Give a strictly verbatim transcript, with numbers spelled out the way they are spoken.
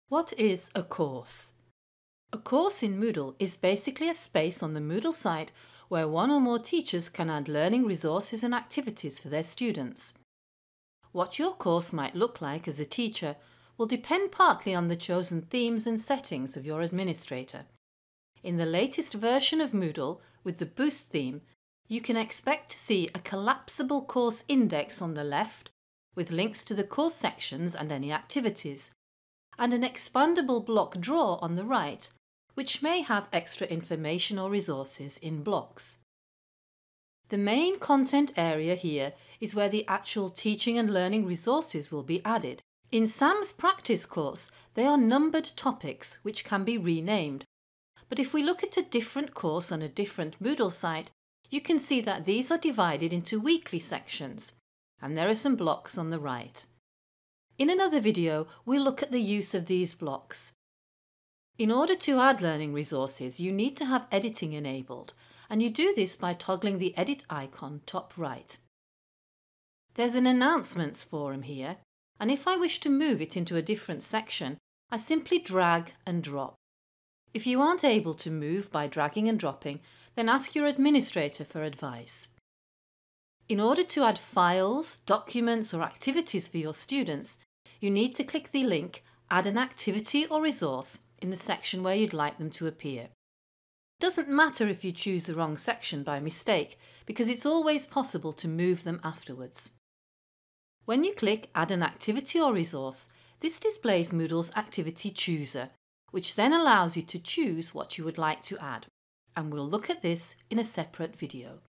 What is a course? A course in Moodle is basically a space on the Moodle site where one or more teachers can add learning resources and activities for their students. What your course might look like as a teacher will depend partly on the chosen themes and settings of your administrator. In the latest version of Moodle, with the Boost theme, you can expect to see a collapsible course index on the left with links to the course sections and any activities, and an expandable block drawer on the right, which may have extra information or resources in blocks. The main content area here is where the actual teaching and learning resources will be added. In Sam's practice course, they are numbered topics which can be renamed. But if we look at a different course on a different Moodle site, you can see that these are divided into weekly sections, and there are some blocks on the right. In another video, we'll look at the use of these blocks. In order to add learning resources, you need to have editing enabled, and you do this by toggling the edit icon top right. There's an announcements forum here, and if I wish to move it into a different section, I simply drag and drop. If you aren't able to move by dragging and dropping, then ask your administrator for advice. In order to add files, documents or activities for your students, you need to click the link Add an activity or resource in the section where you'd like them to appear. It doesn't matter if you choose the wrong section by mistake, because it's always possible to move them afterwards. When you click Add an activity or resource, this displays Moodle's Activity Chooser, which then allows you to choose what you would like to add, and we'll look at this in a separate video.